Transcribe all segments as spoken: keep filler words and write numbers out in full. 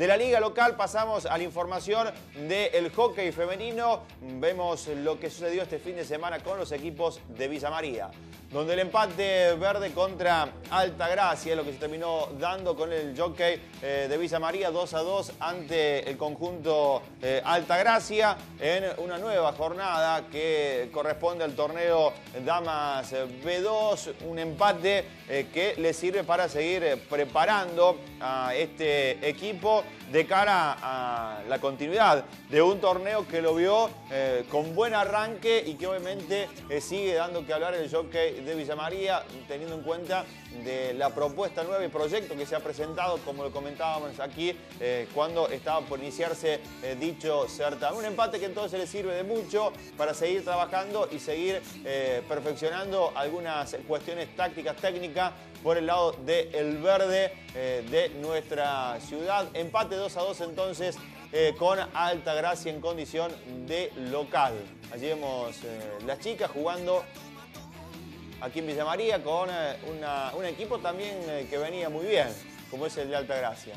De la liga local pasamos a la información del hockey femenino. Vemos lo que sucedió este fin de semana con los equipos de Villa María, donde el empate verde contra Altagracia, lo que se terminó dando con el jockey eh, de Villa María, dos a dos ante el conjunto eh, Altagracia en una nueva jornada que corresponde al torneo Damas B dos, un empate eh, que le sirve para seguir preparando a este equipo de cara a la continuidad de un torneo que lo vio eh, con buen arranque y que obviamente eh, sigue dando que hablar el jockey de Villa María, teniendo en cuenta de la propuesta nueva y proyecto que se ha presentado, como lo comentábamos aquí, eh, cuando estaba por iniciarse eh, dicho certamen. Un empate que entonces le sirve de mucho para seguir trabajando y seguir eh, perfeccionando algunas cuestiones tácticas, técnicas, por el lado del verde eh, de nuestra ciudad. Empate dos a dos entonces eh, con Altagracia en condición de local. Allí vemos eh, las chicas jugando aquí en Villa María con eh, una, un equipo también eh, que venía muy bien, como es el de Altagracia.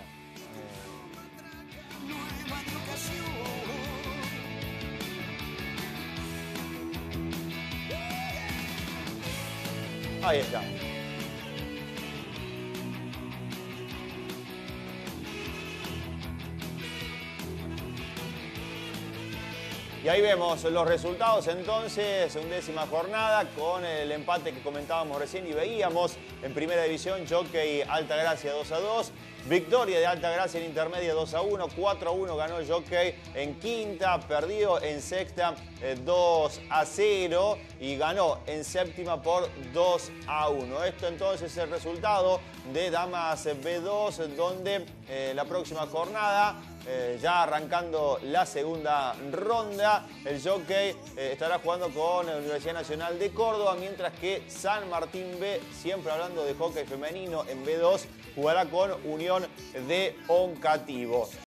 Eh... Ahí está. Y ahí vemos los resultados entonces, undécima jornada con el empate que comentábamos recién y veíamos en primera división, jockey Altagracia dos a dos, victoria de Altagracia en intermedia dos a uno, cuatro a uno ganó el jockey en quinta, perdió en sexta eh, dos a cero y ganó en séptima por dos a uno. Esto entonces es el resultado de Damas B dos, donde eh, la próxima jornada, Eh, ya arrancando la segunda ronda, el jockey eh, estará jugando con la Universidad Nacional de Córdoba, mientras que San Martín B, siempre hablando de hockey femenino en B dos, jugará con Unión de Oncativo.